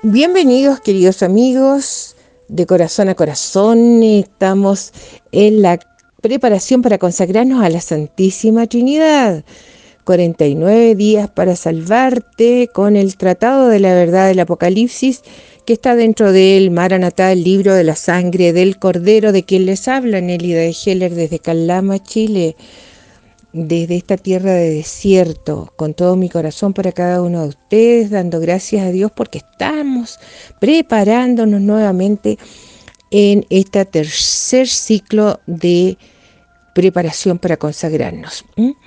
Bienvenidos, queridos amigos, de corazón a corazón. Estamos en la preparación para consagrarnos a la Santísima Trinidad. 49 días para salvarte con el Tratado de la Verdad del Apocalipsis, que está dentro del Maranatá, el libro de la sangre del Cordero, de quien les habla Nélida de Heller desde Calama, Chile. Desde esta tierra de desierto, con todo mi corazón para cada uno de ustedes, dando gracias a Dios porque estamos preparándonos nuevamente en este tercer ciclo de preparación para consagrarnos.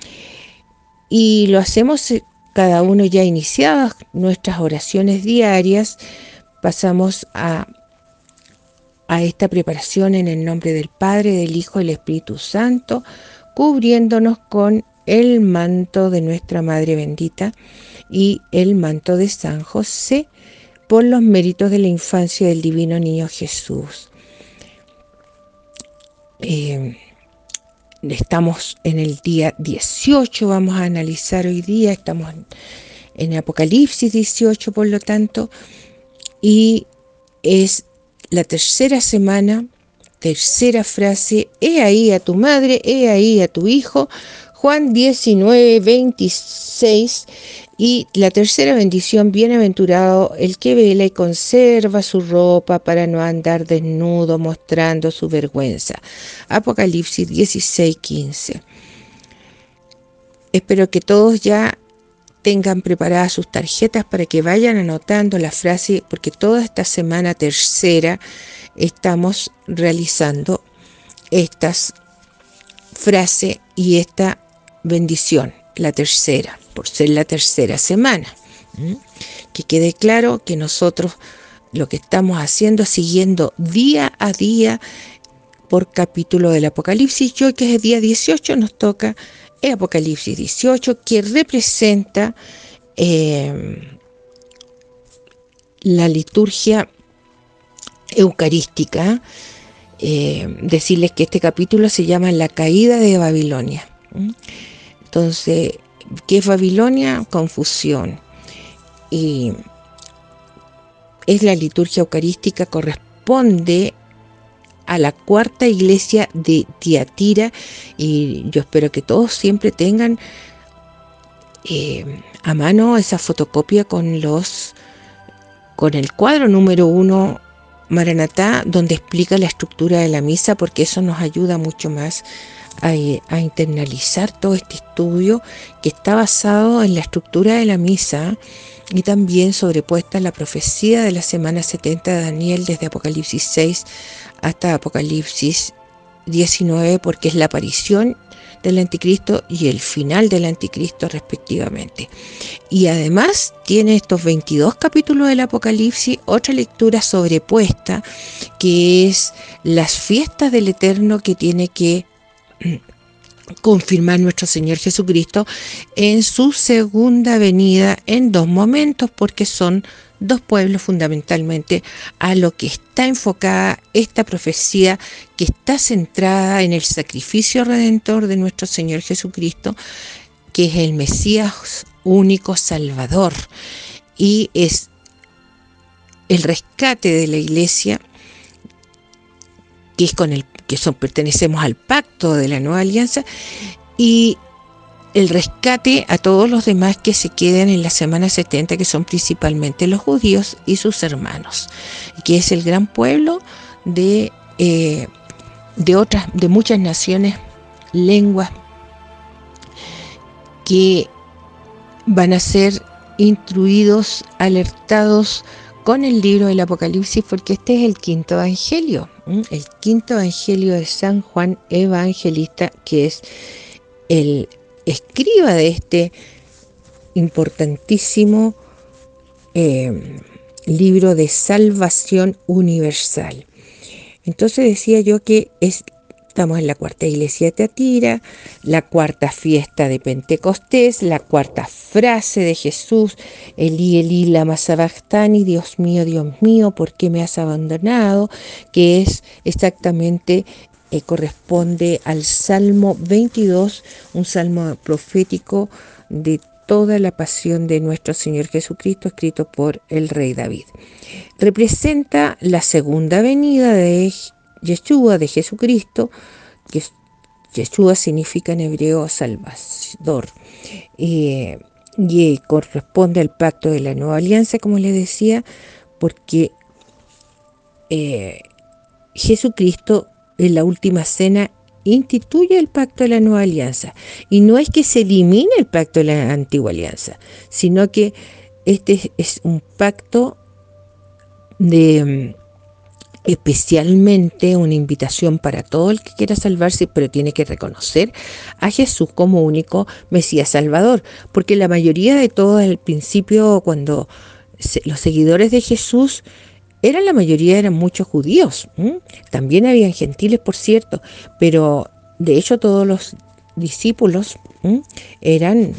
Y lo hacemos cada uno ya iniciadas nuestras oraciones diarias. Pasamos a esta preparación en el nombre del Padre, del Hijo y del Espíritu Santo, cubriéndonos con el manto de nuestra Madre bendita y el manto de San José por los méritos de la infancia del Divino Niño Jesús. Estamos en el día 18, vamos a analizar hoy día, estamos en Apocalipsis 18, por lo tanto, y es la tercera semana. Tercera frase: he ahí a tu madre, he ahí a tu hijo. Juan 19, 26. Y la tercera bendición: bienaventurado el que vela y conserva su ropa para no andar desnudo mostrando su vergüenza. Apocalipsis 16, 15. Espero que todos ya tengan preparadas sus tarjetas para que vayan anotando la frase, porque toda esta semana tercera estamos realizando estas frases y esta bendición, la tercera, por ser la tercera semana. Que quede claro que nosotros lo que estamos haciendo es siguiendo día a día por capítulo del Apocalipsis. Hoy, que es el día 18, nos toca el Apocalipsis 18, que representa la liturgia eucarística. Decirles que este capítulo se llama La caída de Babilonia. Entonces, ¿qué es Babilonia? Confusión. Y es la liturgia eucarística, corresponde a la cuarta iglesia de Tiatira, y yo espero que todos siempre tengan a mano esa fotocopia con el cuadro número 1 Maranatá, donde explica la estructura de la misa, porque eso nos ayuda mucho más a internalizar todo este estudio, que está basado en la estructura de la misa y también sobrepuesta a la profecía de la semana 70 de Daniel, desde Apocalipsis 6 hasta Apocalipsis 19, porque es la aparición del anticristo y el final del anticristo respectivamente. Y además tiene estos 22 capítulos del Apocalipsis otra lectura sobrepuesta, que es las fiestas del Eterno que tiene que confirmar nuestro Señor Jesucristo en su segunda venida, en dos momentos, porque son dos pueblos fundamentalmente a lo que está enfocada esta profecía, que está centrada en el sacrificio redentor de nuestro Señor Jesucristo, que es el Mesías único Salvador, y es el rescate de la iglesia, que es pertenecemos al pacto de la nueva alianza, y el rescate a todos los demás que se quedan en la semana 70, que son principalmente los judíos y sus hermanos, que es el gran pueblo de muchas naciones, lenguas, que van a ser instruidos, alertados con el libro del Apocalipsis, porque este es el quinto evangelio, el quinto evangelio de San Juan Evangelista, que es el escriba de este importantísimo libro de salvación universal. Entonces decía yo que estamos en la cuarta iglesia de Tiatira, la cuarta fiesta de Pentecostés, la cuarta frase de Jesús: Elí, Elí, lama sabactani, Dios mío, ¿por qué me has abandonado? Que es exactamente, corresponde al Salmo 22, un salmo profético de toda la pasión de nuestro Señor Jesucristo, escrito por el rey David. Representa la segunda venida de Yeshua, de Jesucristo, que Yeshua significa en hebreo Salvador, y corresponde al pacto de la nueva alianza, como les decía, porque Jesucristo en la última cena instituye el pacto de la nueva alianza, y no es que se elimine el pacto de la antigua alianza, sino que este es un pacto de especialmente una invitación para todo el que quiera salvarse, pero tiene que reconocer a Jesús como único Mesías Salvador, porque la mayoría de todos al principio, cuando los seguidores de Jesús la mayoría eran muchos judíos, también habían gentiles, por cierto, pero de hecho todos los discípulos eran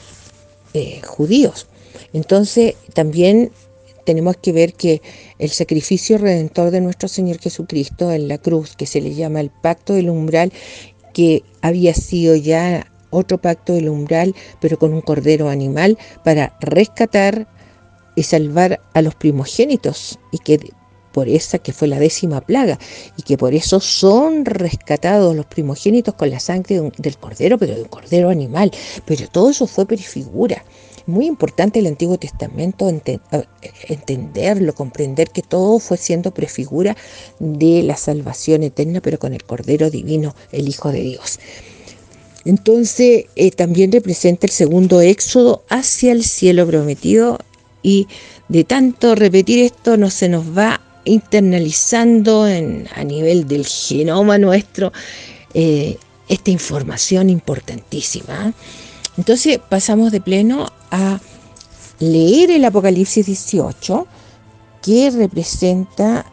judíos. Entonces también tenemos que ver que el sacrificio redentor de nuestro Señor Jesucristo en la cruz, que se le llama el pacto del umbral, que había sido ya otro pacto del umbral, pero con un cordero animal, para rescatar y salvar a los primogénitos, y que por esa que fue la 10ª plaga, y que por eso son rescatados los primogénitos con la sangre del cordero, pero de un cordero animal. Pero todo eso fue prefigura. Muy importante el Antiguo Testamento entenderlo, comprender que todo fue siendo prefigura de la salvación eterna, pero con el Cordero Divino, el Hijo de Dios. Entonces también representa el segundo éxodo hacia el cielo prometido, y de tanto repetir esto no se nos va internalizando a nivel del genoma nuestro esta información importantísima. Entonces pasamos de pleno a leer el Apocalipsis 18, que representa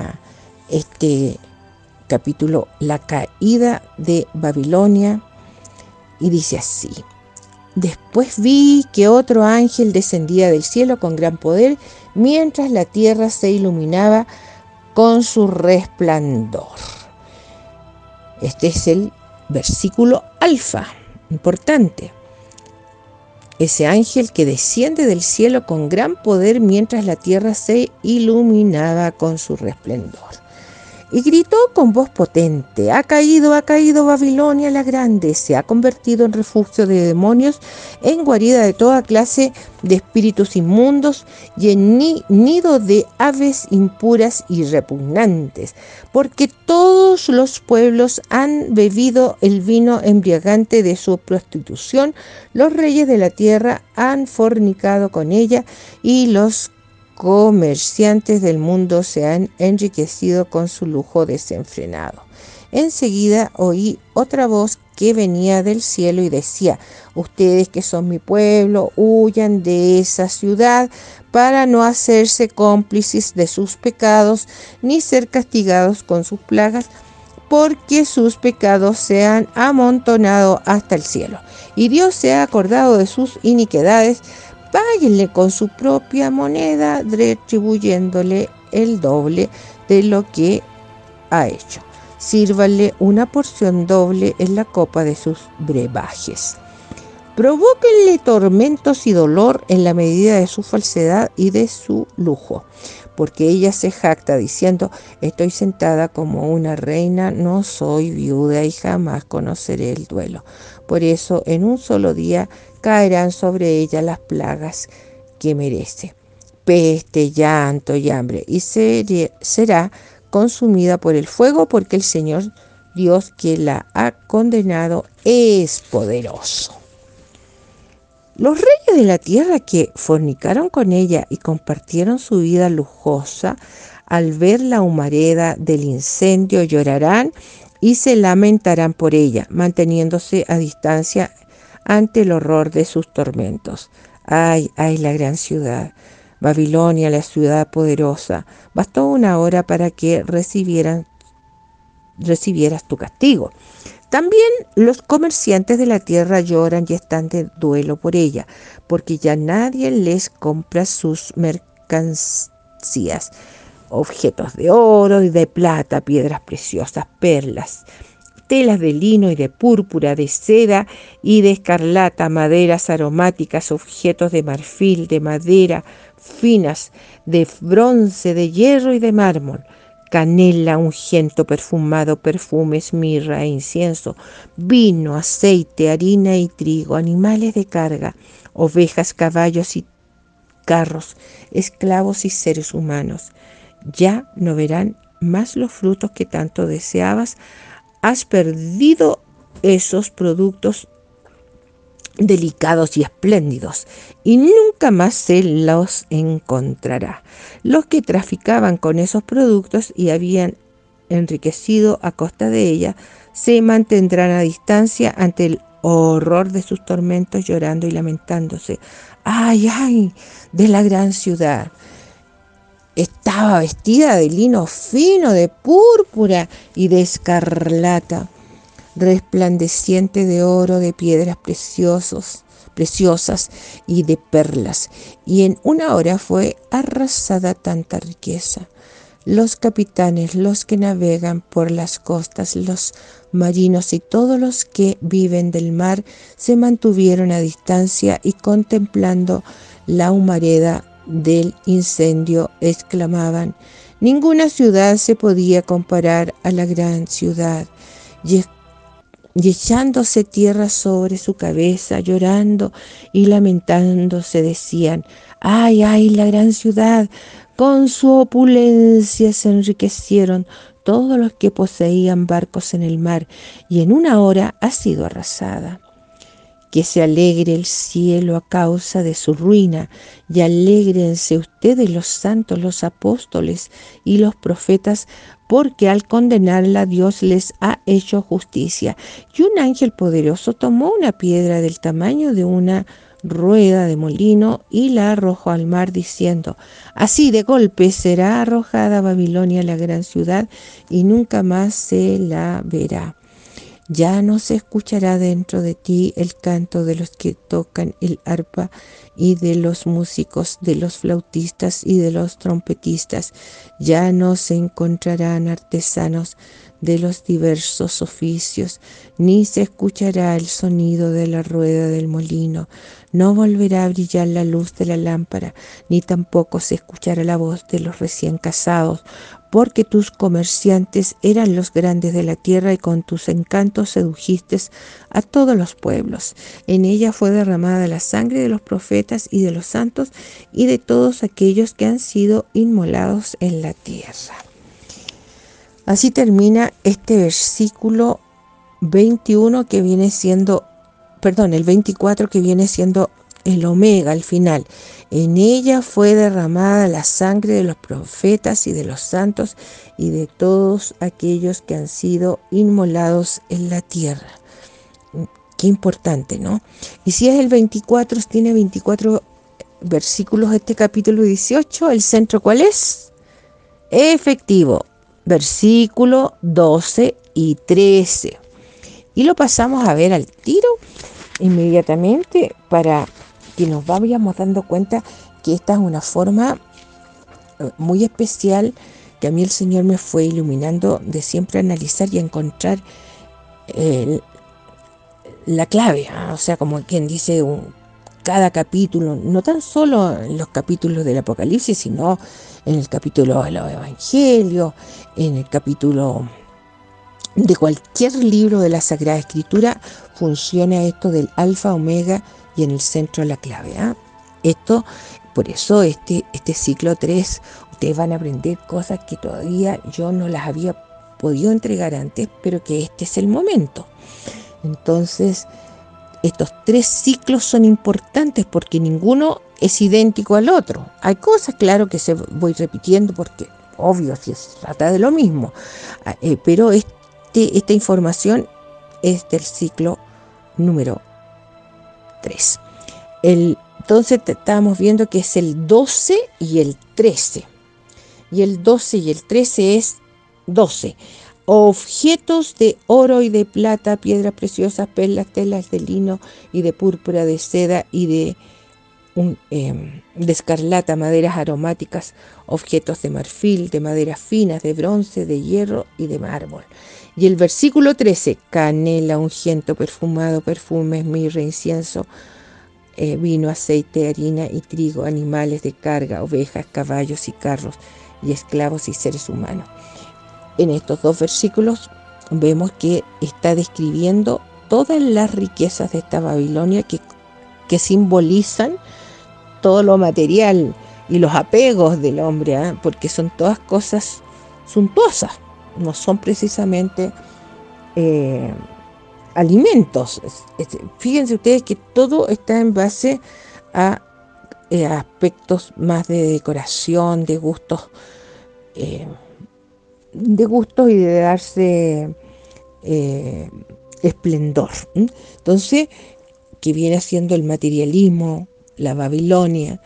este capítulo, la caída de Babilonia, y dice así: Después vi que otro ángel descendía del cielo con gran poder, mientras la tierra se iluminaba con su resplandor. Este es el versículo alfa, importante. Ese ángel que desciende del cielo con gran poder mientras la tierra se iluminaba con su resplandor. Y gritó con voz potente: ha caído Babilonia la grande, se ha convertido en refugio de demonios, en guarida de toda clase de espíritus inmundos y en nido de aves impuras y repugnantes, porque todos los pueblos han bebido el vino embriagante de su prostitución, los reyes de la tierra han fornicado con ella, y los comerciantes del mundo se han enriquecido con su lujo desenfrenado. Enseguida oí otra voz que venía del cielo y decía: ustedes que son mi pueblo, huyan de esa ciudad para no hacerse cómplices de sus pecados ni ser castigados con sus plagas, porque sus pecados se han amontonado hasta el cielo, y Dios se ha acordado de sus iniquidades. Páguenle con su propia moneda, retribuyéndole el doble de lo que ha hecho. Sírvanle una porción doble en la copa de sus brebajes. Provóquenle tormentos y dolor en la medida de su falsedad y de su lujo, porque ella se jacta diciendo: estoy sentada como una reina, no soy viuda y jamás conoceré el duelo. Por eso en un solo día caerán sobre ella las plagas que merece: peste, llanto y hambre, y será consumida por el fuego, porque el Señor Dios que la ha condenado es poderoso. Los reyes de la tierra que fornicaron con ella y compartieron su vida lujosa, al ver la humareda del incendio, llorarán y se lamentarán por ella, manteniéndose a distancia ante el horror de sus tormentos. Ay, ay, la gran ciudad, Babilonia, la ciudad poderosa, bastó una hora para que recibieras tu castigo. También los comerciantes de la tierra lloran y están de duelo por ella, porque ya nadie les compra sus mercancías, objetos de oro y de plata, piedras preciosas, perlas, telas de lino y de púrpura, de seda y de escarlata, maderas aromáticas, objetos de marfil, de madera finas, de bronce, de hierro y de mármol, canela, ungüento perfumado, perfumes, mirra e incienso, vino, aceite, harina y trigo, animales de carga, ovejas, caballos y carros, esclavos y seres humanos. Ya no verán más los frutos que tanto deseabas. Has perdido esos productos delicados y espléndidos, y nunca más se los encontrará. Los que traficaban con esos productos y habían enriquecido a costa de ella, se mantendrán a distancia ante el horror de sus tormentos, llorando y lamentándose. ¡Ay, ay! De la gran ciudad. Estaba vestida de lino fino, de púrpura y de escarlata, resplandeciente de oro, de piedras preciosas y de perlas, y en una hora fue arrasada tanta riqueza. Los capitanes, los que navegan por las costas, los marinos y todos los que viven del mar se mantuvieron a distancia y contemplando la humareda del incendio exclamaban: ninguna ciudad se podía comparar a la gran ciudad. Y echándose tierra sobre su cabeza, llorando y lamentándose, decían: ¡ay, ay, la gran ciudad! Con su opulencia se enriquecieron todos los que poseían barcos en el mar, y en una hora ha sido arrasada. Que se alegre el cielo a causa de su ruina, y alégrense ustedes los santos, los apóstoles y los profetas, porque al condenarla Dios les ha hecho justicia. Y un ángel poderoso tomó una piedra del tamaño de una rueda de molino y la arrojó al mar, diciendo: así de golpe será arrojada Babilonia, la gran ciudad, y nunca más se la verá. Ya no se escuchará dentro de ti el canto de los que tocan el arpa y de los músicos, de los flautistas y de los trompetistas. Ya no se encontrarán artesanos de los diversos oficios, ni se escuchará el sonido de la rueda del molino. No volverá a brillar la luz de la lámpara, ni tampoco se escuchará la voz de los recién casados, porque tus comerciantes eran los grandes de la tierra y con tus encantos sedujiste a todos los pueblos. En ella fue derramada la sangre de los profetas y de los santos y de todos aquellos que han sido inmolados en la tierra. Así termina este versículo 21 que viene siendo, el 24 que viene siendo el omega al final. En ella fue derramada la sangre de los profetas y de los santos y de todos aquellos que han sido inmolados en la tierra. Qué importante, ¿no? Y si es el 24, tiene 24 versículos este capítulo 18, ¿el centro cuál es? Efectivo, versículo 12 y 13. Y lo pasamos a ver al tiro inmediatamente para que nos vayamos dando cuenta que esta es una forma muy especial que a mí el Señor me fue iluminando de siempre analizar y encontrar la clave, o sea, como quien dice, cada capítulo, no tan solo en los capítulos del Apocalipsis, sino en el capítulo de los Evangelios, en el capítulo de cualquier libro de la Sagrada Escritura, funciona esto del alfa, omega y en el centro la clave. Esto, por eso este ciclo 3, ustedes van a aprender cosas que todavía yo no las había podido entregar antes, pero que este es el momento. Entonces, estos 3 ciclos son importantes porque ninguno es idéntico al otro. Hay cosas, claro, que se voy repitiendo porque, obvio, si se trata de lo mismo, pero esta información es del ciclo número 3. Entonces estábamos viendo que es el 12 y el 13. Y el 12 y el 13 es 12. Objetos de oro y de plata, piedras preciosas, perlas, telas de lino y de púrpura, de seda y de de escarlata, maderas aromáticas, objetos de marfil, de maderas finas, de bronce, de hierro y de mármol. Y el versículo 13, canela, ungüento perfumado, perfumes, mirra, incienso, vino, aceite, harina y trigo, animales de carga, ovejas, caballos y carros, y esclavos y seres humanos. En estos dos versículos vemos que está describiendo todas las riquezas de esta Babilonia que simbolizan todo lo material y los apegos del hombre, porque son todas cosas suntuosas, no son precisamente alimentos. Fíjense ustedes que todo está en base a aspectos más de decoración, de gustos y de darse esplendor. Entonces, que viene siendo el materialismo, la Babilonia,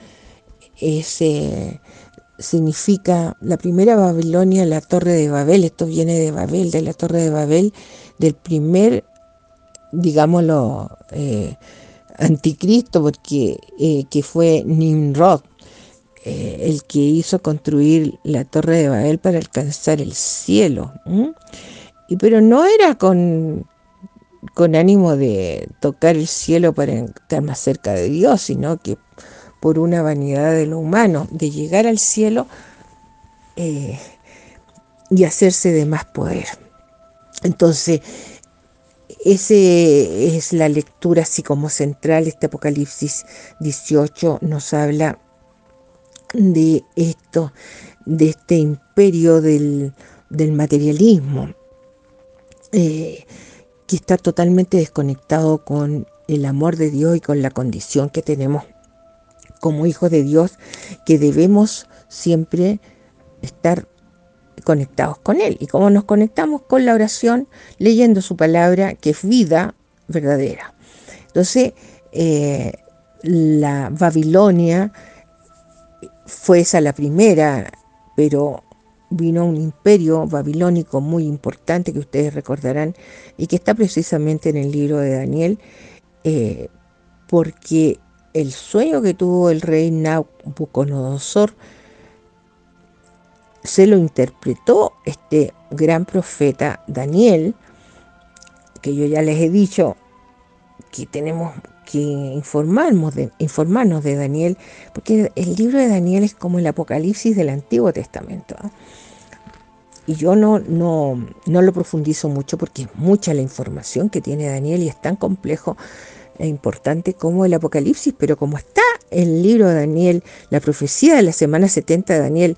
significa la primera Babilonia, la Torre de Babel. Esto viene de Babel, de la Torre de Babel, del primer, digámoslo, anticristo, porque que fue Nimrod, el que hizo construir la Torre de Babel para alcanzar el cielo. Pero no era con ánimo de tocar el cielo para estar más cerca de Dios, sino que por una vanidad de lo humano, de llegar al cielo y hacerse de más poder. Entonces, ese es la lectura así como central. Este Apocalipsis 18 nos habla de esto, de este imperio del materialismo, que está totalmente desconectado con el amor de Dios y con la condición que tenemos como hijos de Dios, que debemos siempre estar conectados con Él. ¿Y cómo nos conectamos? Con la oración, leyendo su palabra, que es vida verdadera. Entonces, la Babilonia fue esa la primera, pero vino un imperio babilónico muy importante que ustedes recordarán y que está precisamente en el libro de Daniel, porque el sueño que tuvo el rey Nabucodonosor se lo interpretó este gran profeta Daniel, que yo ya les he dicho que tenemos que informarnos de Daniel, porque el libro de Daniel es como el Apocalipsis del Antiguo Testamento. Y yo no lo profundizo mucho porque es mucha la información que tiene Daniel y es tan complejo e importante como el Apocalipsis, pero como está el libro de Daniel, la profecía de la semana 70 de Daniel,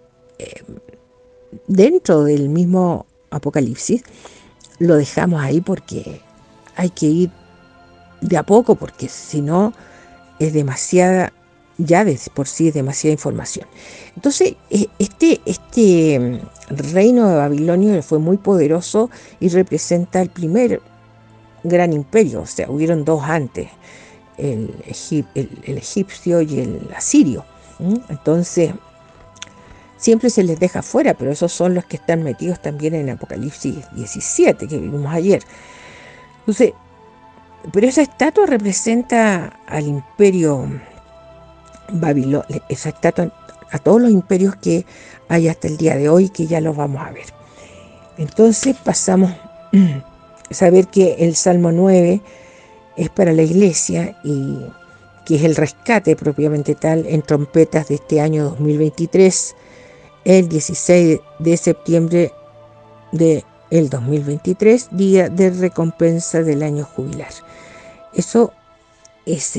dentro del mismo Apocalipsis, lo dejamos ahí porque hay que ir de a poco, porque si no es demasiada, ya de por sí es demasiada información. Entonces, este reino de Babilonia fue muy poderoso y representa el primer gran imperio. O sea, hubieron dos antes, el egipcio y el asirio. Entonces, siempre se les deja fuera, pero esos son los que están metidos también en Apocalipsis 17, que vimos ayer. Entonces, pero esa estatua representa al imperio Babilonia, esa estatua a todos los imperios que hay hasta el día de hoy, que ya los vamos a ver. Entonces pasamos a saber que el Salmo 9 es para la iglesia y que es el rescate propiamente tal en trompetas de este año 2023, el 16 de septiembre del 2023, día de recompensa del año jubilar. Eso es,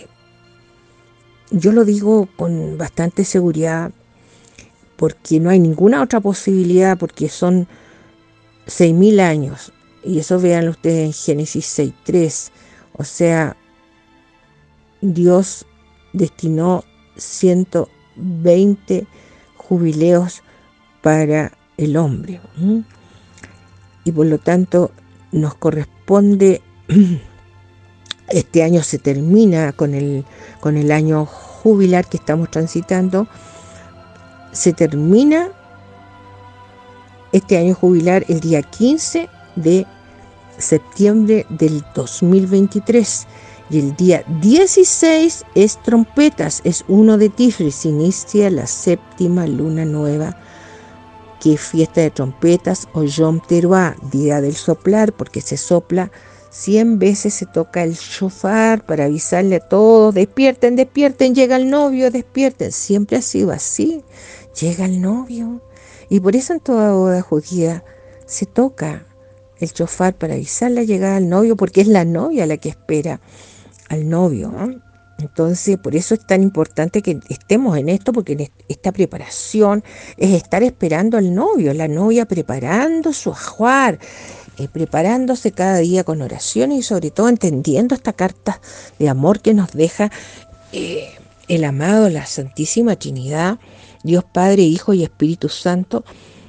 yo lo digo con bastante seguridad, porque no hay ninguna otra posibilidad, porque son 6.000 años, y eso véanlo ustedes en Génesis 6:3. O sea, Dios destinó 120 jubileos para el hombre, y por lo tanto nos corresponde. Este año se termina con el año jubilar que estamos transitando. Se termina este año jubilar el día 15 de septiembre del 2023. Y el día 16 es trompetas, es 1 de Tishri, se inicia la 7ª luna nueva, que es fiesta de trompetas o Yom Teruah, día del soplar, porque se sopla 100 veces, se toca el shofar para avisarle a todos: despierten, despierten, llega el novio, despierten. Siempre ha sido así, llega el novio. Y por eso en toda boda judía se toca el shofar para avisar la llegada del novio, porque es la novia la que espera al novio, ¿no? Entonces, por eso es tan importante que estemos en esto, porque en esta preparación es estar esperando al novio, la novia preparando su ajuar, preparándose cada día con oraciones y sobre todo entendiendo esta carta de amor que nos deja el amado, la Santísima Trinidad, Dios Padre, Hijo y Espíritu Santo,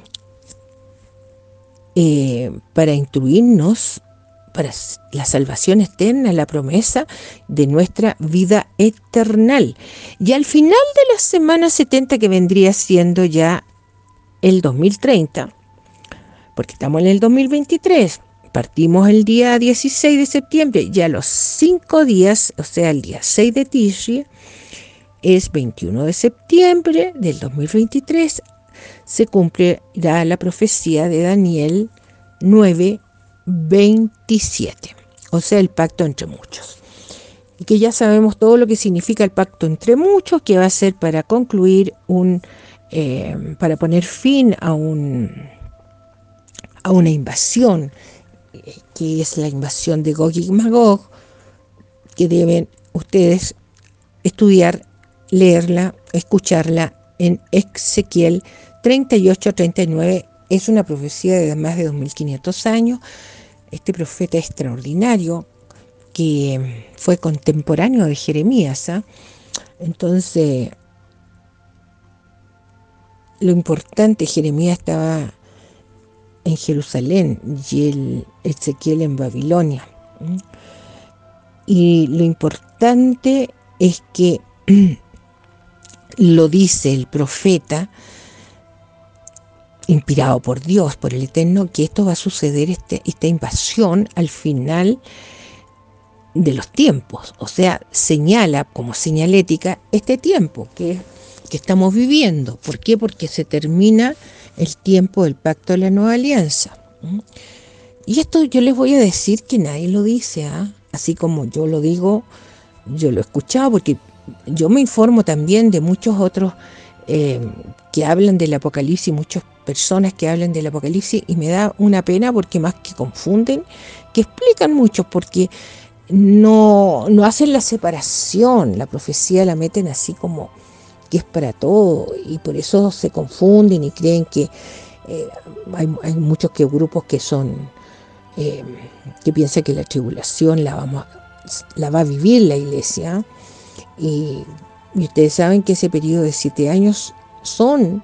para instruirnos para la salvación eterna, la promesa de nuestra vida eternal. Y al final de la semana 70, que vendría siendo ya el 2030, porque estamos en el 2023, partimos el día 16 de septiembre, ya los 5 días, o sea, el día 6 de Tishri, es 21 de septiembre del 2023, se cumplirá la profecía de Daniel 9:27, o sea, el pacto entre muchos. Y que ya sabemos todo lo que significa el pacto entre muchos, que va a ser para concluir para poner fin a una invasión, que es la invasión de Gog y Magog, que deben ustedes estudiar, leerla, escucharla en Ezequiel 38-39. Es una profecía de más de 2500 años. Este profeta extraordinario que fue contemporáneo de Jeremías, ¿eh? Entonces, lo importante, Jeremías estaba en Jerusalén y el Ezequiel en Babilonia. Y lo importante es que lo dice el profeta, inspirado por Dios, por el Eterno, que esto va a suceder, esta invasión al final de los tiempos. O sea, señala como señalética este tiempo que estamos viviendo. ¿Por qué? Porque se termina el tiempo del pacto de la nueva alianza. Y esto yo les voy a decir que nadie lo dice, ¿eh? Así como yo lo digo, yo lo he escuchado, porque yo me informo también de muchos otros que hablan del Apocalipsis, muchas personas que hablan del Apocalipsis, y me da una pena porque más que confunden, que explican mucho, porque no hacen la separación, la profecía la meten así como que es para todo, y por eso se confunden y creen que hay muchos grupos que son que piensan que la tribulación la va a vivir la iglesia, y ustedes saben que ese periodo de 7 años son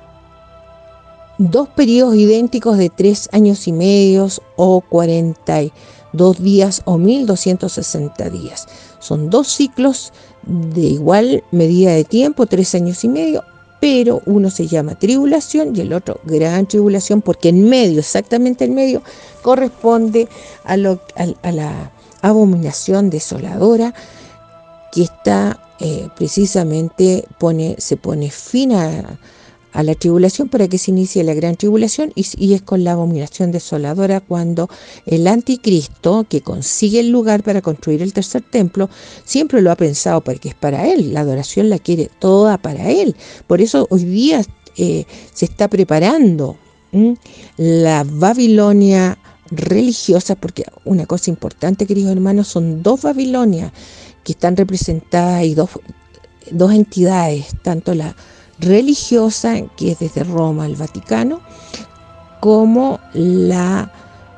2 periodos idénticos de 3 años y medio, o 42 días, o 1260 días. Son 2 ciclos de igual medida de tiempo, 3 años y medio, pero uno se llama tribulación y el otro gran tribulación, porque en medio, exactamente en medio, corresponde a la abominación desoladora, que está precisamente se pone fin a la tribulación para que se inicie la gran tribulación, y es con la abominación desoladora cuando el anticristo, que consigue el lugar para construir el tercer templo, siempre lo ha pensado porque es para él, la adoración la quiere toda para él. Por eso hoy día se está preparando la Babilonia religiosa, porque una cosa importante, queridos hermanos, son 2 Babilonias que están representadas, y dos entidades, tanto la religiosa, que es desde Roma al Vaticano, como la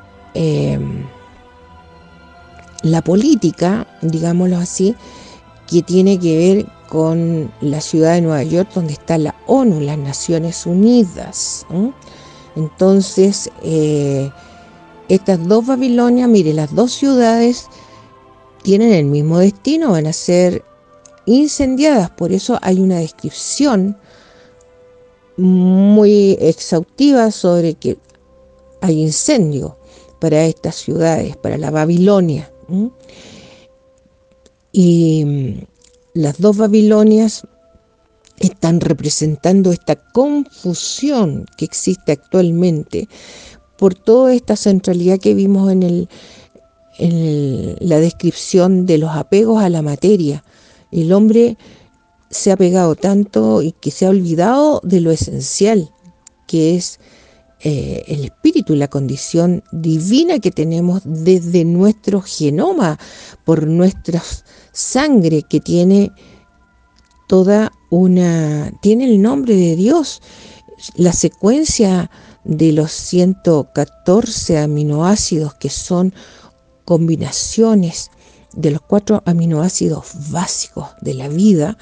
política, digámoslo así, que tiene que ver con la ciudad de Nueva York, donde está la ONU, las Naciones Unidas. Entonces, estas 2 Babilonias, mire, las 2 ciudades tienen el mismo destino, van a ser incendiadas. Por eso hay una descripción muy exhaustiva sobre que hay incendio para estas ciudades, para la Babilonia. Y las dos Babilonias están representando esta confusión que existe actualmente por toda esta centralidad que vimos en la descripción de los apegos a la materia. El hombre se ha pegado tanto y que se ha olvidado de lo esencial, que es el espíritu y la condición divina que tenemos desde nuestro genoma, por nuestra sangre que tiene tiene el nombre de Dios. La secuencia de los 114 aminoácidos, que son combinaciones de los 4 aminoácidos básicos de la vida,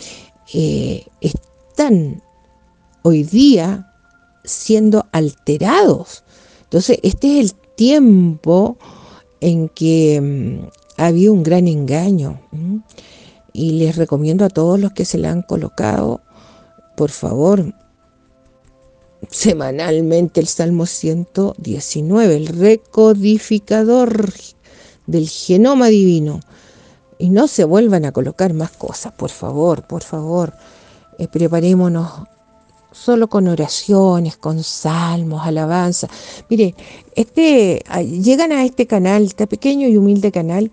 están hoy día siendo alterados. Entonces, este es el tiempo en que ha habido un gran engaño. Y les recomiendo a todos los que se la han colocado, por favor, semanalmente el Salmo 119, el recodificador del genoma divino. Y no se vuelvan a colocar más cosas, por favor, por favor. Preparémonos solo con oraciones, con salmos, alabanza. Mire, llegan a este canal, este pequeño y humilde canal,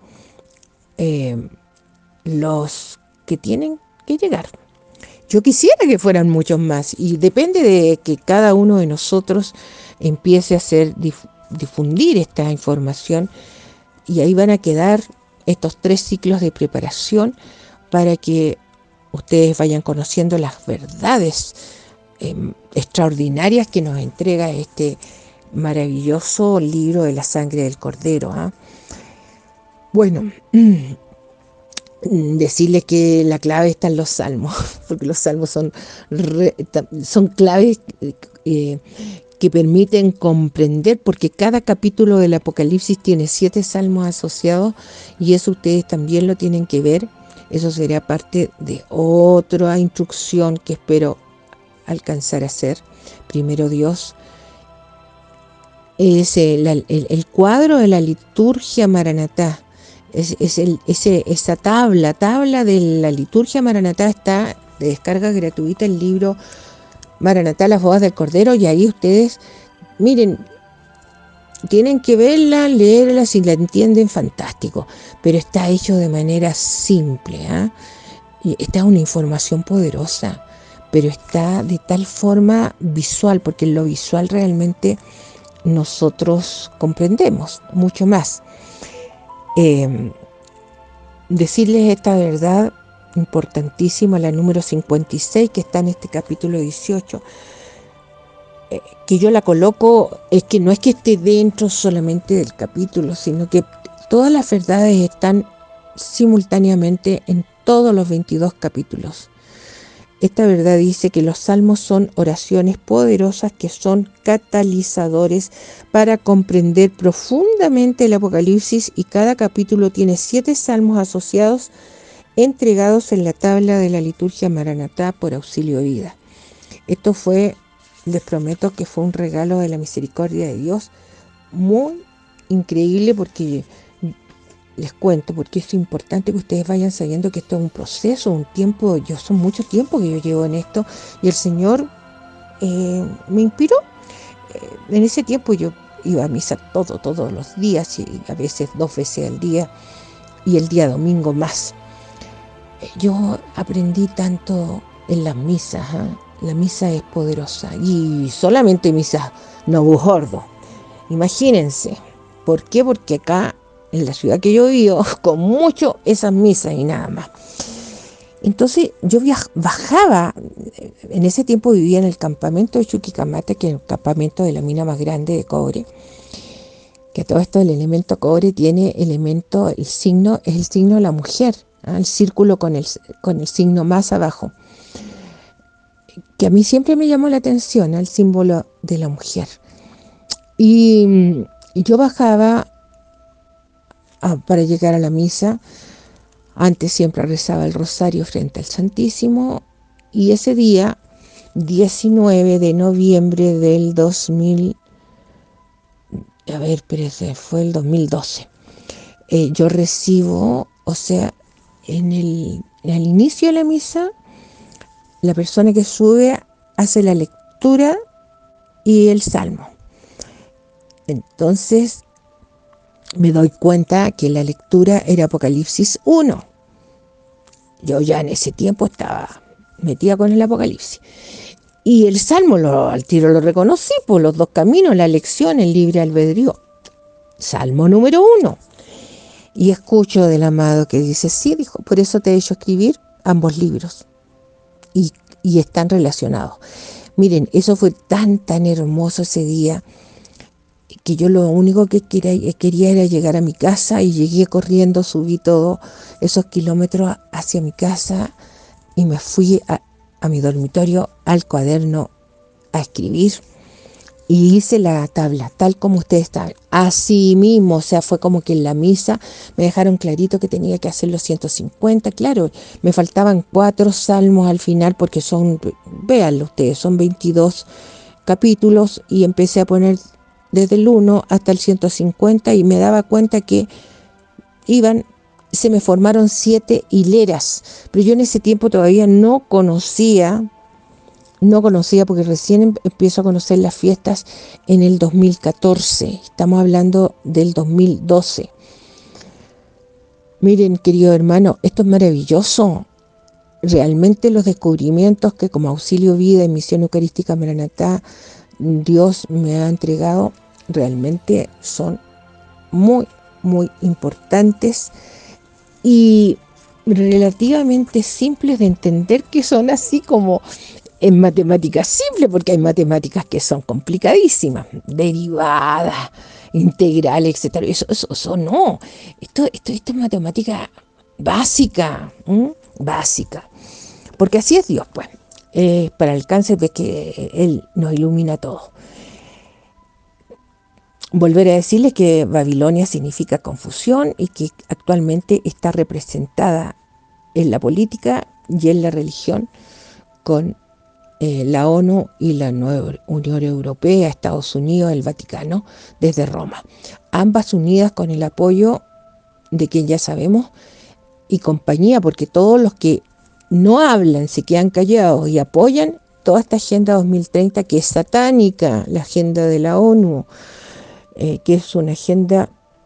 los que tienen que llegar. Yo quisiera que fueran muchos más, y depende de que cada uno de nosotros empiece a difundir esta información, y ahí van a quedar estos 3 ciclos de preparación para que ustedes vayan conociendo las verdades extraordinarias que nos entrega este maravilloso libro de la sangre del Cordero. Bueno, decirles que la clave está en los salmos, porque los salmos son claves que permiten comprender, porque cada capítulo del Apocalipsis tiene 7 salmos asociados, y eso ustedes también lo tienen que ver. Eso será parte de otra instrucción que espero alcanzar a hacer. Primero Dios. Es el cuadro de la liturgia Maranatá. Esa tabla de la liturgia Maranatá está de descarga gratuita, el libro Maranatá, las bodas del Cordero, y ahí ustedes, miren, tienen que verla, leerla, si la entienden, fantástico, pero está hecho de manera simple. Y esta es una información poderosa, pero está de tal forma visual, porque en lo visual realmente nosotros comprendemos mucho más. Decirles esta verdad importantísima, la número 56, que está en este capítulo 18, que yo la coloco, es que no es que esté dentro solamente del capítulo, sino que todas las verdades están simultáneamente en todos los 22 capítulos. Esta verdad dice que los salmos son oraciones poderosas que son catalizadores para comprender profundamente el Apocalipsis, y cada capítulo tiene 7 salmos asociados entregados en la tabla de la liturgia Maranatá por auxilio de vida. Esto les prometo que fue un regalo de la misericordia de Dios muy increíble, porque les cuento, porque es importante que ustedes vayan sabiendo que esto es un proceso, un tiempo. Son mucho tiempo que yo llevo en esto, y el Señor me inspiró. En ese tiempo yo iba a misa todos los días, y a veces 2 veces al día, y el día domingo más. Yo aprendí tanto en las misas. La misa es poderosa, y solamente misas no gordo. Imagínense. ¿Por qué? Porque acá en la ciudad que yo vivo, con mucho esas misas y nada más. Entonces yo bajaba, en ese tiempo vivía en el campamento de Chuquicamata, que es el campamento de la mina más grande de cobre, que todo esto, el elemento cobre tiene el signo, es el signo de la mujer, el círculo con el signo más abajo, que a mí siempre me llamó la atención, el símbolo de la mujer. Y yo bajaba para llegar a la misa. Antes siempre rezaba el rosario frente al Santísimo, y ese día, 19 de noviembre del 2000, fue el 2012, yo recibo, al inicio de la misa, la persona que sube hace la lectura y el salmo. Entonces me doy cuenta que la lectura era Apocalipsis 1. Yo ya en ese tiempo estaba metida con el Apocalipsis. Y el salmo al tiro lo reconocí, por los dos caminos, la elección, el libre albedrío. Salmo número 1. Y escucho del amado que dice, sí, dijo, por eso te he hecho escribir ambos libros. Y están relacionados. Miren, eso fue tan hermoso ese día, que yo lo único que quería era llegar a mi casa, y llegué corriendo, subí todos esos kilómetros hacia mi casa y me fui a mi dormitorio, al cuaderno, a escribir, y hice la tabla tal como ustedes saben, así mismo. O sea, fue como que en la misa me dejaron clarito que tenía que hacer los 150. Claro, me faltaban 4 salmos al final, porque véanlo ustedes, son 22 capítulos, y empecé a poner desde el 1 hasta el 150, y me daba cuenta que se me formaron 7 hileras, pero yo en ese tiempo todavía no conocía, porque recién empiezo a conocer las fiestas en el 2014, estamos hablando del 2012. Miren, querido hermano, esto es maravilloso. Realmente los descubrimientos que como Auxilio Vida y Misión Eucarística Maranatá Dios me ha entregado realmente son muy importantes y relativamente simples de entender, que son así como en matemáticas simples, porque hay matemáticas que son complicadísimas, derivadas, integrales, etcétera. Eso no. Esto es matemática básica, básica. Porque así es Dios, pues. Para el cáncer, ves que Él nos ilumina a todos. Volver a decirles que Babilonia significa confusión, y que actualmente está representada en la política y en la religión con la ONU y la nueva Unión Europea, Estados Unidos, el Vaticano, desde Roma. Ambas unidas con el apoyo de quien ya sabemos y compañía, porque todos los que no hablan, se quedan callados y apoyan toda esta Agenda 2030, que es satánica, la agenda de la ONU, que es una agenda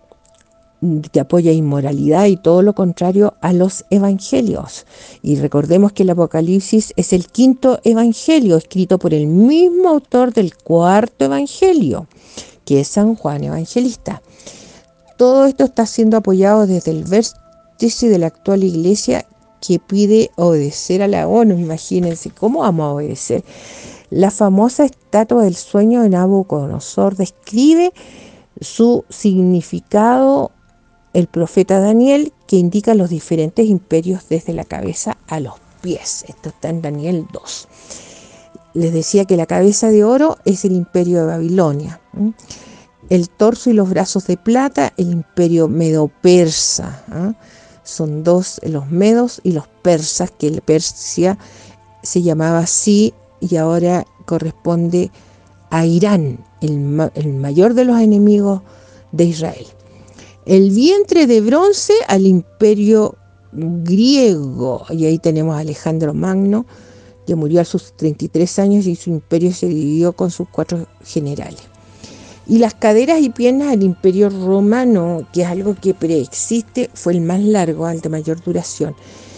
que apoya inmoralidad y todo lo contrario a los evangelios. Y recordemos que el Apocalipsis es el 5.º evangelio, escrito por el mismo autor del 4.º evangelio, que es San Juan Evangelista. Todo esto está siendo apoyado desde el vértice de la actual iglesia, que pide obedecer a la ONU. Imagínense, ¿cómo vamos a obedecer? La famosa estatua del sueño de Nabucodonosor describe su significado el profeta Daniel, que indica los diferentes imperios desde la cabeza a los pies. Esto está en Daniel 2. Les decía que la cabeza de oro es el imperio de Babilonia. El torso y los brazos de plata, el imperio medo-persa. Son dos, los medos y los persas, que el Persia se llamaba así y ahora corresponde a Irán, el mayor de los enemigos de Israel. El vientre de bronce al imperio griego, y ahí tenemos a Alejandro Magno, que murió a sus 33 años y su imperio se dividió con sus 4 generales. Y las caderas y piernas al imperio romano, que es algo que preexiste, fue el más largo, el de mayor duración,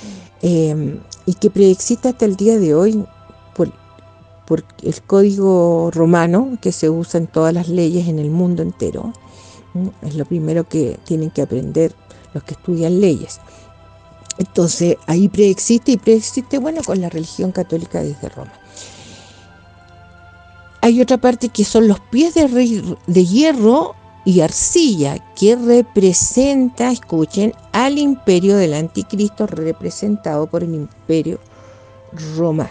y que preexiste hasta el día de hoy por el código romano, que se usa en todas las leyes en el mundo entero. Es lo primero que tienen que aprender los que estudian leyes. Entonces ahí preexiste, bueno, con la religión católica desde Roma. Hay otra parte que son los pies de hierro y arcilla, que representa, escuchen, al imperio del anticristo, representado por el imperio romano,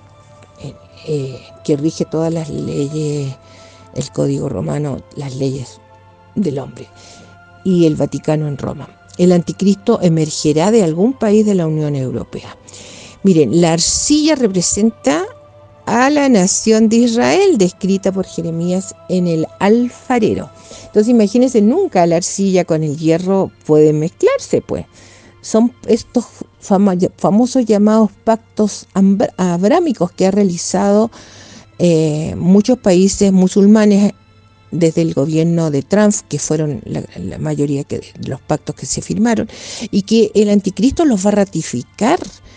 que rige todas las leyes, el código romano, las leyes del hombre, y el Vaticano en Roma. El anticristo emergerá de algún país de la Unión Europea. Miren, la arcilla representa a la nación de Israel, descrita por Jeremías en el alfarero. Entonces imagínense, nunca la arcilla con el hierro pueden mezclarse, pues. son estos famosos llamados pactos abrámicos que ha realizado muchos países musulmanes desde el gobierno de Trump, que fueron la mayoría de los pactos que se firmaron, y que el anticristo los va a ratificar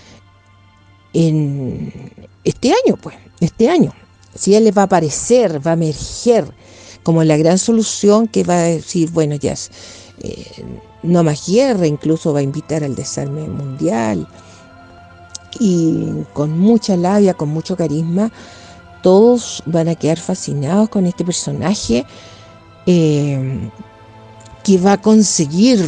en este año, si él les va a aparecer, va a emerger como la gran solución que va a decir, bueno, ya no más guerra, incluso va a invitar al desarme mundial, y con mucha labia, con mucho carisma, todos van a quedar fascinados con este personaje que va a conseguir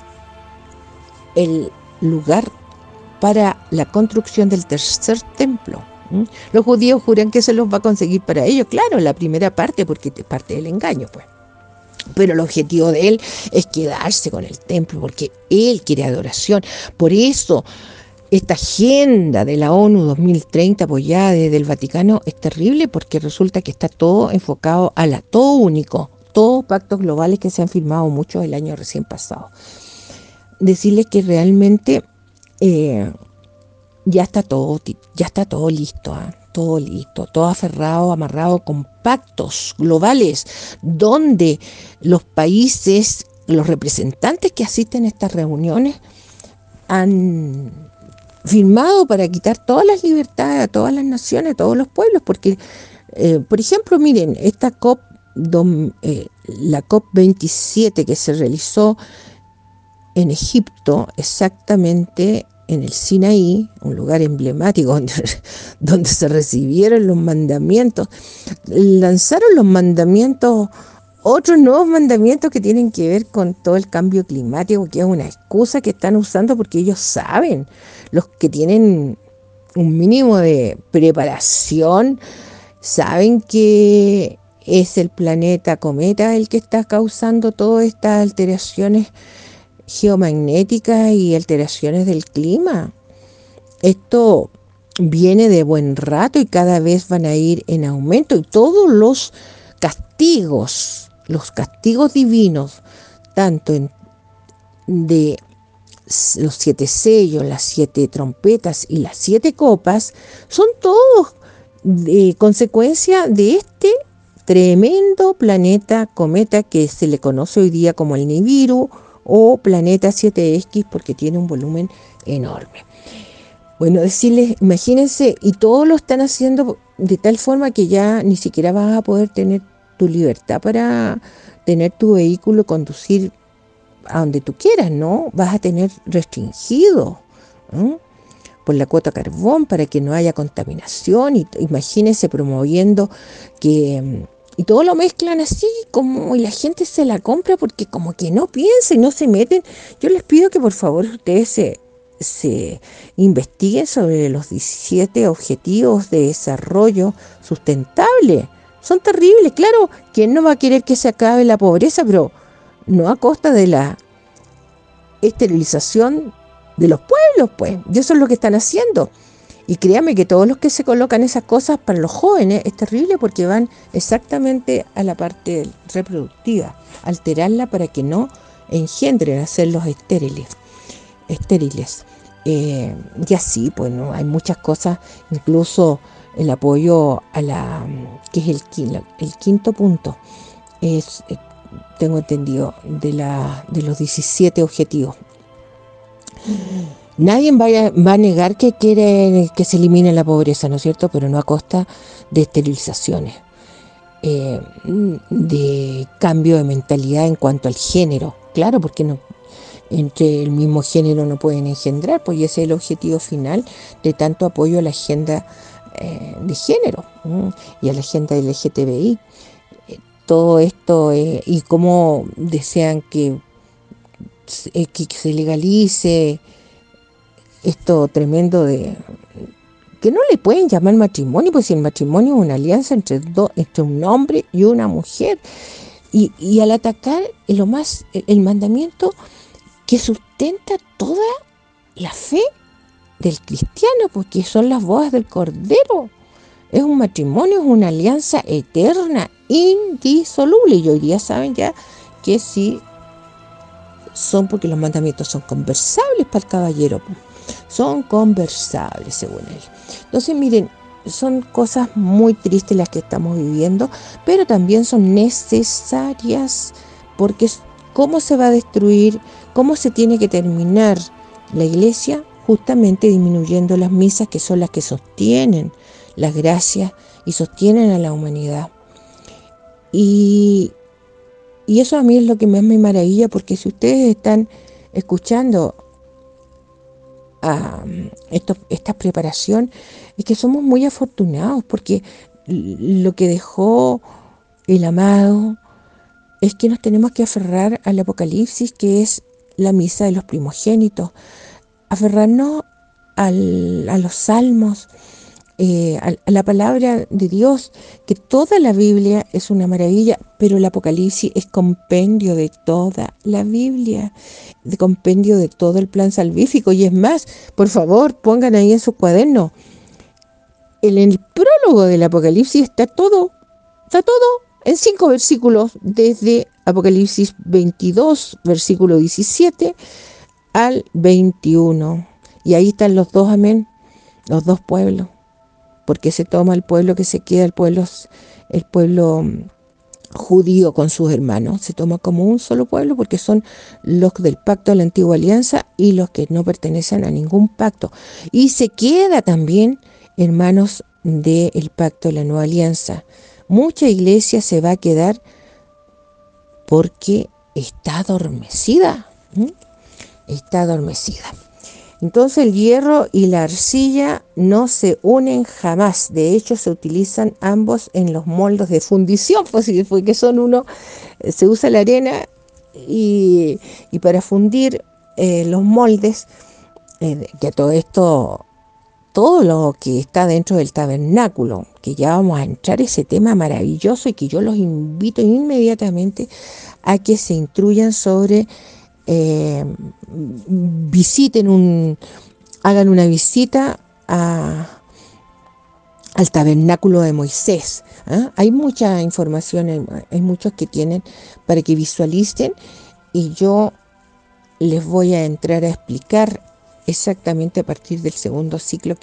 el lugar para la construcción del tercer templo. Los judíos juran que se los va a conseguir para ellos, claro, la primera parte, porque es parte del engaño, pues. Pero el objetivo de él es quedarse con el templo, porque él quiere adoración. Por eso, esta agenda de la ONU 2030 apoyada desde el Vaticano es terrible, porque resulta que está todo enfocado a todo único, todos pactos globales que se han firmado muchos el año recién pasado. Decirles que realmente ya está todo listo, todo listo, todo aferrado, amarrado con pactos globales, donde los países, los representantes que asisten a estas reuniones han firmado para quitar todas las libertades a todas las naciones, a todos los pueblos, porque, por ejemplo, miren, esta la COP27 que se realizó en Egipto, exactamente en el Sinaí, un lugar emblemático donde se recibieron los mandamientos, lanzaron los mandamientos, otros nuevos mandamientos que tienen que ver con todo el cambio climático, que es una excusa que están usando porque ellos saben, los que tienen un mínimo de preparación, saben que es el planeta cometa el que está causando todas estas alteraciones geomagnéticas y alteraciones del clima. Esto viene de buen rato y cada vez van a ir en aumento, y todos los castigos divinos, tanto de los 7 sellos, las 7 trompetas y las 7 copas, son todos consecuencia de este tremendo planeta cometa que se le conoce hoy día como el Nibiru o planeta 7X, porque tiene un volumen enorme. Bueno, decirles, imagínense, y todos lo están haciendo de tal forma que ya ni siquiera vas a poder tener tu libertad para tener tu vehículo, conducir a donde tú quieras, ¿no? Vas a tener restringido por la cuota carbón para que no haya contaminación, y imagínense promoviendo que... Y todo lo mezclan así, y la gente se la compra porque como que no piensa y no se meten. Yo les pido que por favor ustedes se investiguen sobre los 17 objetivos de desarrollo sustentable. Son terribles, claro, ¿quién no va a querer que se acabe la pobreza? Pero no a costa de la esterilización de los pueblos, pues. Y eso es lo que están haciendo. Y créanme que todos los que se colocan esas cosas para los jóvenes es terrible, porque van exactamente a la parte reproductiva, alterarla para que no engendren, hacerlos estériles. Y así, pues, ¿no? Hay muchas cosas, incluso el apoyo a que es el quinto punto, tengo entendido, de los 17 objetivos. Nadie va a negar que quiere que se elimine la pobreza, ¿no es cierto? Pero no a costa de esterilizaciones, de cambio de mentalidad en cuanto al género. Claro, porque no, entre el mismo género no pueden engendrar, pues ese es el objetivo final de tanto apoyo a la agenda de género y a la agenda LGTBI. Todo esto, y cómo desean que se legalice esto tremendo de que no le pueden llamar matrimonio, pues si el matrimonio es una alianza entre un hombre y una mujer, y al atacar el mandamiento que sustenta toda la fe del cristiano, porque son las bodas del Cordero. Es un matrimonio, es una alianza eterna, indisoluble, y hoy día saben ya que si son porque los mandamientos son conversables para el caballero, son conversables según él. Entonces miren, son cosas muy tristes las que estamos viviendo, pero también son necesarias, porque ¿cómo se va a destruir? ¿Cómo se tiene que terminar la iglesia? Justamente disminuyendo las misas, que son las que sostienen las gracias y sostienen a la humanidad. Y eso a mí es lo que más me maravilla, porque si ustedes están escuchando esta preparación, es que somos muy afortunados, porque lo que dejó el amado es que nos tenemos que aferrar al Apocalipsis, que es la misa de los primogénitos, aferrarnos a los salmos, a la palabra de Dios, que toda la Biblia es una maravilla, pero el Apocalipsis es compendio de toda la Biblia, de compendio de todo el plan salvífico. Y es más, por favor, pongan ahí en su cuaderno, en el prólogo del Apocalipsis está todo en 5 versículos, desde Apocalipsis 22, versículo 17, al 21. Y ahí están los dos, amén, los dos pueblos. Porque se toma el pueblo que se queda, el pueblo judío con sus hermanos, se toma como un solo pueblo, porque son los del pacto de la antigua alianza y los que no pertenecen a ningún pacto. Y se queda también en manos del pacto de la nueva alianza. Mucha iglesia se va a quedar porque está adormecida. Está adormecida. Entonces el hierro y la arcilla no se unen jamás. De hecho, se utilizan ambos en los moldes de fundición, porque son uno, se usa la arena y para fundir los moldes, que todo esto, todo lo que está dentro del tabernáculo, que ya vamos a entrar ese tema maravilloso, y que yo los invito inmediatamente a que se instruyan sobre, hagan una visita al tabernáculo de Moisés. Hay mucha información, hay muchos que tienen para que visualicen, y yo les voy a entrar a explicar exactamente a partir del segundo ciclo,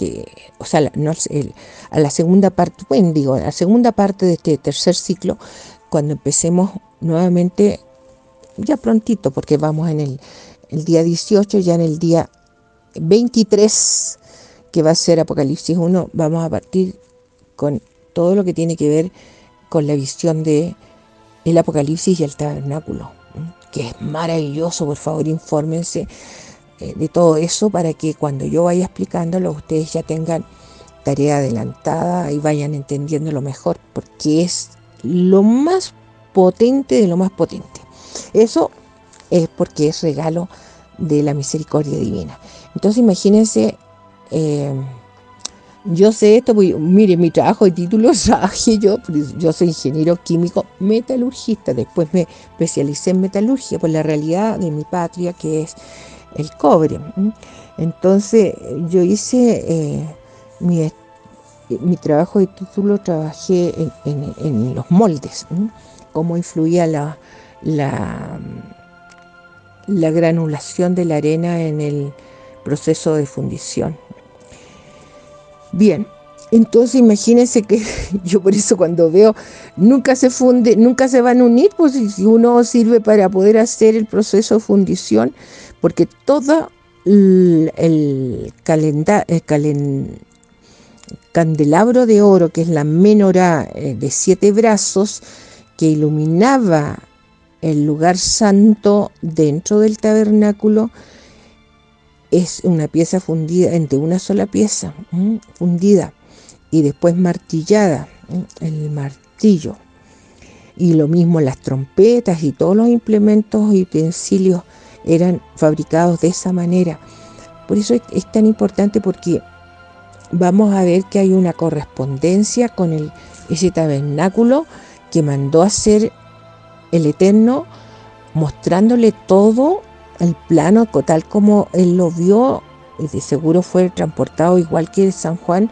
a la segunda parte, a la segunda parte de este tercer ciclo, cuando empecemos nuevamente, ya prontito, porque vamos en el día 18, ya en el día 23, que va a ser Apocalipsis 1, vamos a partir con todo lo que tiene que ver con la visión de el Apocalipsis y el tabernáculo, que es maravilloso. Por favor, infórmense de todo eso, para que cuando yo vaya explicándolo, ustedes ya tengan tarea adelantada y vayan entendiéndolo mejor, porque es lo más potente de lo más potente. Eso es porque es regalo de la misericordia divina. Entonces imagínense, yo sé esto, pues, mire, mi trabajo de título trabajé yo soy ingeniero químico metalurgista, después me especialicé en metalurgia por la realidad de mi patria, que es el cobre. Entonces yo hice mi trabajo de título, trabajé en los moldes, cómo influía la granulación de la arena en el proceso de fundición. Bien, entonces imagínense que yo por eso cuando veo nunca se funde, nunca se van a unir, pues si uno sirve para poder hacer el proceso de fundición, porque todo el candelabro de oro, que es la menorá de 7 brazos, que iluminaba el lugar santo dentro del tabernáculo, es una pieza fundida entre una sola pieza, fundida y después martillada, el martillo. Y lo mismo las trompetas y todos los implementos y utensilios eran fabricados de esa manera. Por eso es tan importante, porque vamos a ver que hay una correspondencia con ese tabernáculo que mandó a hacer el Eterno, mostrándole todo el plano tal como él lo vio, y de seguro fue transportado igual que San Juan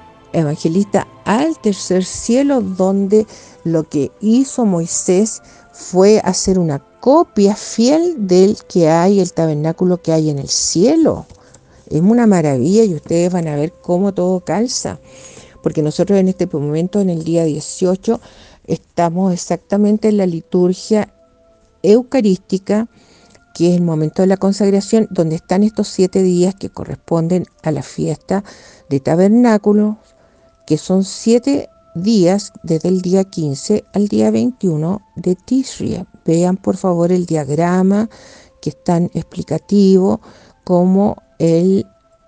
Evangelista al tercer cielo, donde lo que hizo Moisés fue hacer una copia fiel del que hay, el tabernáculo que hay en el cielo. Es una maravilla y ustedes van a ver cómo todo calza. Porque nosotros en este momento, en el día 18, estamos exactamente en la liturgia eucarística, que es el momento de la consagración, donde están estos 7 días que corresponden a la fiesta de tabernáculo, que son 7 días desde el día 15 al día 21 de Tishri. Vean por favor el diagrama, que es tan explicativo como el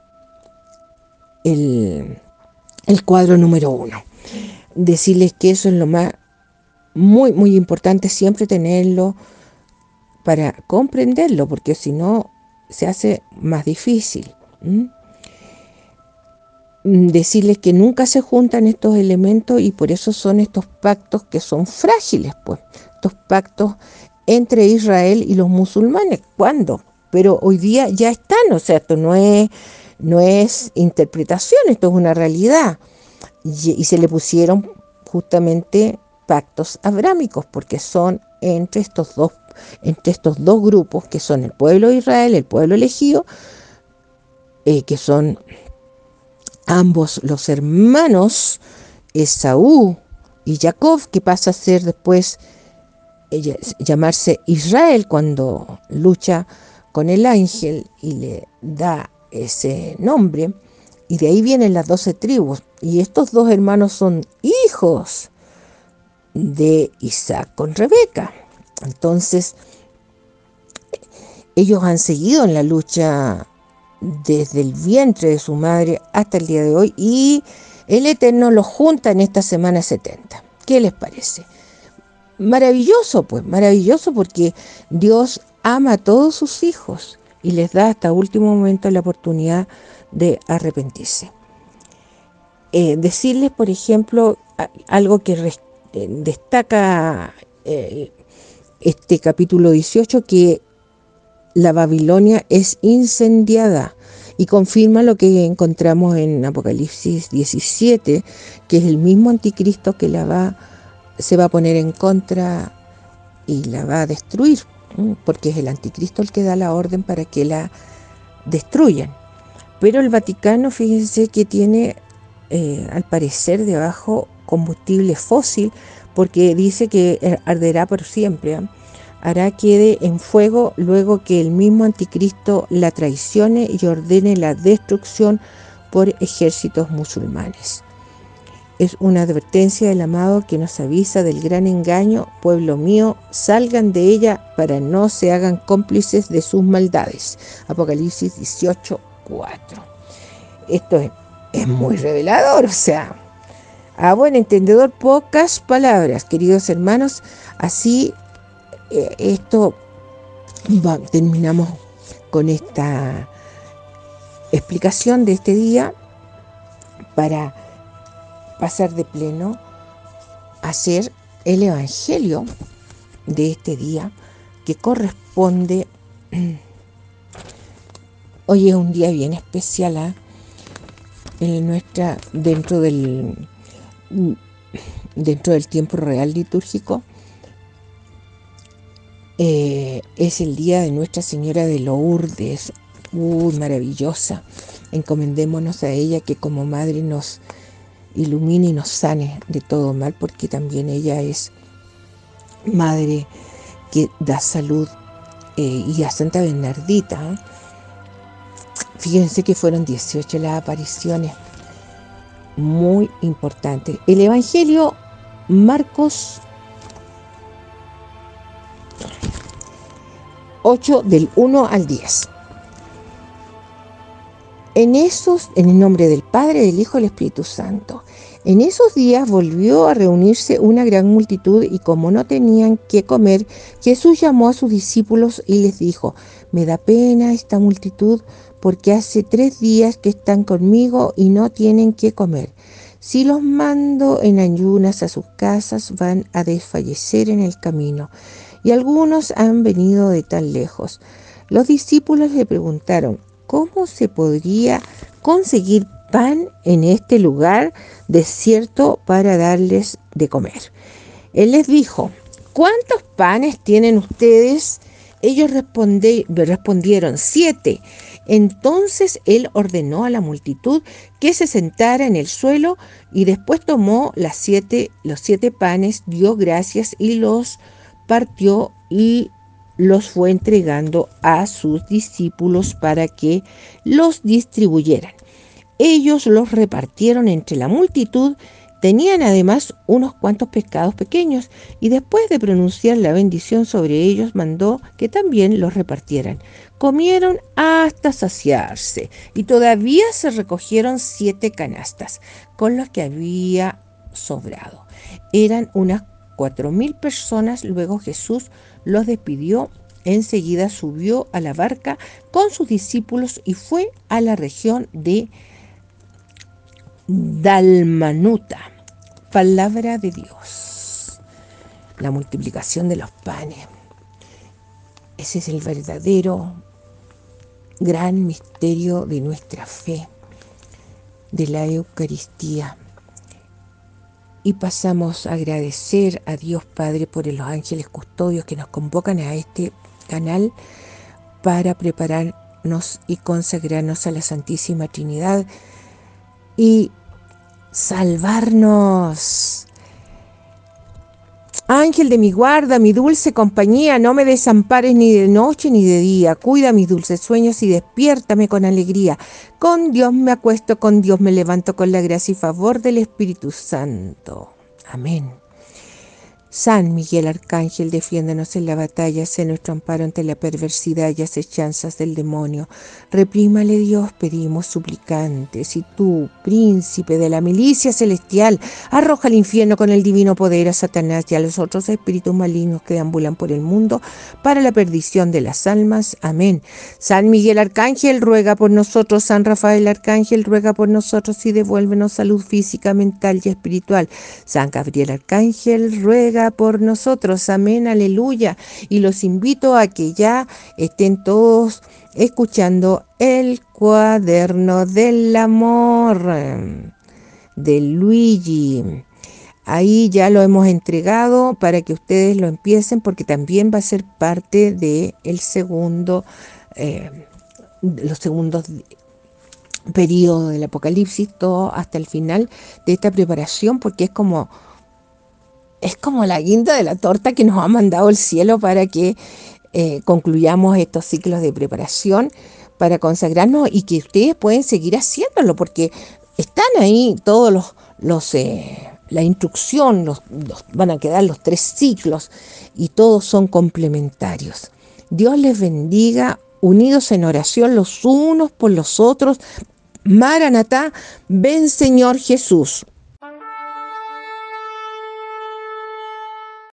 cuadro número 1. Decirles que eso es lo más muy importante, siempre tenerlo para comprenderlo, porque si no se hace más difícil. Decirles que nunca se juntan estos elementos y por eso son estos pactos que son frágiles, pues, estos pactos entre Israel y los musulmanes. ¿Cuándo? Pero hoy día ya están, o sea, esto no es interpretación, esto es una realidad. Y se le pusieron justamente pactos abrámicos, porque son entre estos dos grupos, que son el pueblo de Israel, el pueblo elegido, que son ambos los hermanos Esaú y Jacob, que pasa a ser después llamarse Israel cuando lucha con el ángel y le da ese nombre, y de ahí vienen las 12 tribus, y estos dos hermanos son hijos de Isaac con Rebeca. Entonces ellos han seguido en la lucha desde el vientre de su madre hasta el día de hoy, y el Eterno los junta en esta semana 70. ¿Qué les parece? Maravilloso, pues, maravilloso, porque Dios ama a todos sus hijos y les da hasta último momento la oportunidad de arrepentirse. Decirles, por ejemplo, algo que destaca este capítulo 18, que la Babilonia es incendiada, y confirma lo que encontramos en Apocalipsis 17, que es el mismo anticristo que se va a poner en contra y la va a destruir, porque es el anticristo el que da la orden para que la destruyan. Pero el Vaticano, fíjense que tiene al parecer debajo combustible fósil, porque dice que arderá por siempre, hará quede en fuego luego que el mismo anticristo la traicione y ordene la destrucción por ejércitos musulmanes. Es una advertencia del amado que nos avisa del gran engaño. Pueblo mío, salgan de ella para no se hagan cómplices de sus maldades. Apocalipsis 18:4. Esto es muy revelador, o sea, a buen entendedor, pocas palabras, queridos hermanos. Así terminamos con esta explicación de este día, para pasar de pleno a hacer el evangelio de este día, que corresponde. Hoy es un día bien especial, dentro del tiempo real litúrgico. Es el día de Nuestra Señora de Lourdes. Maravillosa. Encomendémonos a ella, que como madre nos ilumine y nos sane de todo mal, porque también ella es madre que da salud. Y a Santa Bernardita, fíjense que fueron 18 las apariciones, muy importantes. El Evangelio, Marcos 8, del 1 al 10. En el nombre del Padre, del Hijo y del Espíritu Santo. En esos días volvió a reunirse una gran multitud, y como no tenían qué comer, Jesús llamó a sus discípulos y les dijo: me da pena esta multitud, porque hace 3 días que están conmigo y no tienen qué comer. Si los mando en ayunas a sus casas, van a desfallecer en el camino. Y algunos han venido de tan lejos. Los discípulos le preguntaron: ¿cómo se podría conseguir pan en este lugar desierto para darles de comer? Él les dijo: ¿cuántos panes tienen ustedes? Ellos respondieron, 7. Entonces él ordenó a la multitud que se sentara en el suelo y después tomó los 7 panes, dio gracias y los partió y los fue entregando a sus discípulos para que los distribuyeran. Ellos los repartieron entre la multitud. Tenían además unos cuantos pescados pequeños y después de pronunciar la bendición sobre ellos mandó que también los repartieran. Comieron hasta saciarse y todavía se recogieron 7 canastas con los que había sobrado. Eran unas 4.000 personas. Luego Jesús los despidió. Enseguida subió a la barca con sus discípulos y fue a la región de Dalmanuta. Palabra de Dios. La multiplicación de los panes. Ese es el verdadero gran misterio de nuestra fe, de la Eucaristía. Y pasamos a agradecer a Dios Padre por los ángeles custodios que nos convocan a este canal para prepararnos y consagrarnos a la Santísima Trinidad y salvarnos. Ángel de mi guarda, mi dulce compañía, no me desampares ni de noche ni de día. Cuida mis dulces sueños y despiértame con alegría. Con Dios me acuesto, con Dios me levanto, con la gracia y favor del Espíritu Santo. Amén. San Miguel Arcángel, defiéndanos en la batalla, sé nuestro amparo ante la perversidad y acechanzas del demonio. Reprímale Dios, pedimos suplicantes. Y tú, príncipe de la milicia celestial, arroja al infierno con el divino poder a Satanás y a los otros espíritus malignos que deambulan por el mundo para la perdición de las almas. Amén. San Miguel Arcángel, ruega por nosotros. San Rafael Arcángel, ruega por nosotros y devuélvenos salud física, mental y espiritual. San Gabriel Arcángel, ruega por nosotros. Amén, aleluya. Y los invito a que ya estén todos escuchando el cuaderno del amor de Luigi. Ahí ya lo hemos entregado para que ustedes lo empiecen, porque también va a ser parte de el segundo, los segundos periodos del Apocalipsis, todo hasta el final de esta preparación, porque es como la guinda de la torta que nos ha mandado el cielo para que concluyamos estos ciclos de preparación para consagrarnos, y que ustedes pueden seguir haciéndolo, porque están ahí todos la instrucción, van a quedar los 3 ciclos y todos son complementarios. Dios les bendiga, unidos en oración los unos por los otros. Maranatá, ven Señor Jesús.